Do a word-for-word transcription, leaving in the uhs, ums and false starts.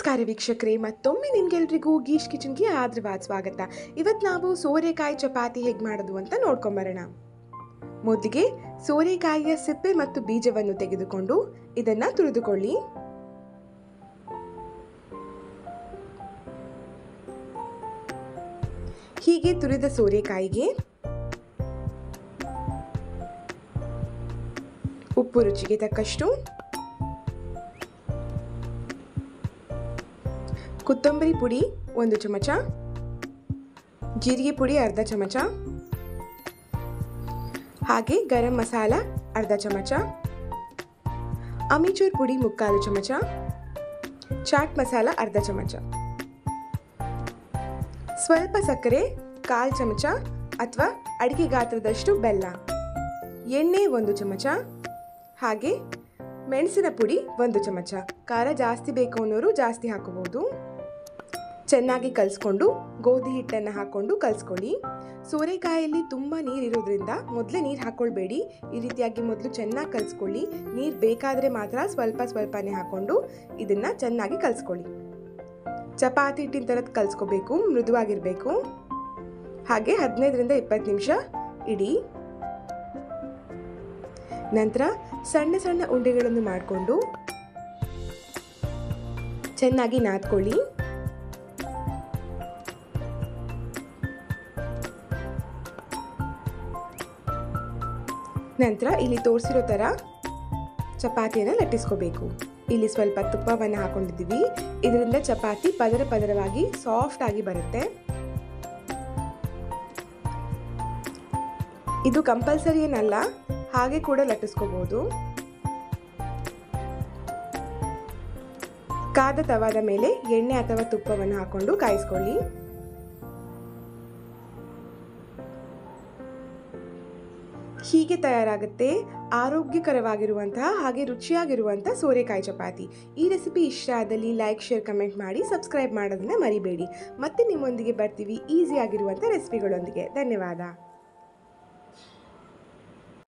ನಮಸ್ಕಾರ ವೀಕ್ಷಕರೇ, ಮತ್ತೊಮ್ಮೆ ನಿಮಗೆಲ್ಲರಿಗೂ ಗೀಶ್ ಕಿಚನ್ಗೆ ಆದರವಾದ ಸ್ವಾಗತ. ಇವತ್ತು ನಾವು ಸೋರೆಕಾಯಿ ಚಪಾತಿ ಹೇಗೆ ಮಾಡೋದು ಅಂತ ನೋಡ್ಕೊಂಬರೋಣ. ಮೊದಲಿಗೆ ಸೋರೆಕಾಯಿಯ ಸಿಪ್ಪೆ ಮತ್ತು ಬೀಜವನ್ನು ತೆಗೆದುಕೊಂಡು ಇದನ್ನು ತುರಿದುಕೊಳ್ಳಿ. ಹೀಗೆ ತುರಿದ ಸೋರೆಕಾಯಿಗೆ ಉಪ್ಪು ರುಚಿಗೆ ತಕ್ಕಷ್ಟು, ಕೊತ್ತಂಬರಿ ಪುಡಿ ಒಂದು ಚಮಚ, ಜೀರಿಗೆ ಪುಡಿ ಅರ್ಧ ಚಮಚ, ಹಾಗೆ ಗರಂ ಮಸಾಲ ಅರ್ಧ ಚಮಚ, ಅಮಿಚೂರ್ ಪುಡಿ ಮುಕ್ಕಾಲು ಚಮಚ, ಚಾಟ್ ಮಸಾಲ ಅರ್ಧ ಚಮಚ, ಸ್ವಲ್ಪ ಸಕ್ಕರೆ ಕಾಲು ಚಮಚ ಅಥವಾ ಅಡಿಕೆ ಗಾತ್ರದಷ್ಟು ಬೆಲ್ಲ, ಎಣ್ಣೆ ಒಂದು ಚಮಚ, ಹಾಗೆ ಮೆಣಸಿನ ಪುಡಿ ಒಂದು ಚಮಚ. ಖಾರ ಜಾಸ್ತಿ ಬೇಕು ಅನ್ನೋರು ಜಾಸ್ತಿ ಹಾಕೋಬಹುದು. ಚೆನ್ನಾಗಿ ಕಲಿಸ್ಕೊಂಡು ಗೋಧಿ ಹಿಟ್ಟನ್ನು ಹಾಕ್ಕೊಂಡು ಕಲಿಸ್ಕೊಳ್ಳಿ. ಸೋರೆಕಾಯಲ್ಲಿ ತುಂಬ ನೀರು ಇರೋದ್ರಿಂದ ಮೊದಲೇ ನೀರು ಹಾಕ್ಕೊಳ್ಬೇಡಿ. ಈ ರೀತಿಯಾಗಿ ಮೊದಲು ಚೆನ್ನಾಗಿ ಕಲಿಸ್ಕೊಳ್ಳಿ. ನೀರು ಬೇಕಾದರೆ ಮಾತ್ರ ಸ್ವಲ್ಪ ಸ್ವಲ್ಪನೇ ಹಾಕ್ಕೊಂಡು ಇದನ್ನು ಚೆನ್ನಾಗಿ ಕಲಿಸ್ಕೊಳ್ಳಿ. ಚಪಾತಿ ಹಿಟ್ಟಿನ ಥರದ್ದು ಕಲಿಸ್ಕೋಬೇಕು, ಮೃದುವಾಗಿರಬೇಕು. ಹಾಗೆ ಹದಿನೈದರಿಂದ ಇಪ್ಪತ್ತು ನಿಮಿಷ ಇಡಿ. ನಂತರ ಸಣ್ಣ ಸಣ್ಣ ಉಂಡೆಗಳನ್ನು ಮಾಡಿಕೊಂಡು ಚೆನ್ನಾಗಿ ನಾದ್ಕೊಳ್ಳಿ. ನಂತರ ಇಲ್ಲಿ ತೋರಿಸಿರೋ ಥರ ಚಪಾತಿಯನ್ನು ಲಟ್ಟಿಸ್ಕೋಬೇಕು. ಇಲ್ಲಿ ಸ್ವಲ್ಪ ತುಪ್ಪವನ್ನು ಹಾಕೊಂಡಿದ್ದೀವಿ. ಇದರಿಂದ ಚಪಾತಿ ಪದರ ಪದರವಾಗಿ ಸಾಫ್ಟ್ ಆಗಿ ಬರುತ್ತೆ. ಇದು ಕಂಪಲ್ಸರಿ ಏನಲ್ಲ, ಹಾಗೆ ಕೂಡ ಲಟ್ಟಿಸ್ಕೋಬಹುದು. ಕಾದ ತವಾದ ಮೇಲೆ ಎಣ್ಣೆ ಅಥವಾ ತುಪ್ಪವನ್ನು ಹಾಕೊಂಡು ಕಾಯಿಸ್ಕೊಳ್ಳಿ. ಹೀಗೆ ತಯಾರಾಗುತ್ತೆ ಆರೋಗ್ಯಕರವಾಗಿರುವಂತಹ ಹಾಗೆ ರುಚಿಯಾಗಿರುವಂತಹ ಸೋರೆಕಾಯಿ ಚಪಾತಿ. ಈ ರೆಸಿಪಿ ಇಷ್ಟ ಆದಲ್ಲಿ ಲೈಕ್, ಶೇರ್, ಕಮೆಂಟ್ ಮಾಡಿ, ಸಬ್ಸ್ಕ್ರೈಬ್ ಮಾಡೋದನ್ನ ಮರಿಬೇಡಿ. ಮತ್ತೆ ನಿಮ್ಮೊಂದಿಗೆ ಬರ್ತೀವಿ ಈಸಿ ಆಗಿರುವಂಥ ರೆಸಿಪಿಗಳೊಂದಿಗೆ. ಧನ್ಯವಾದ.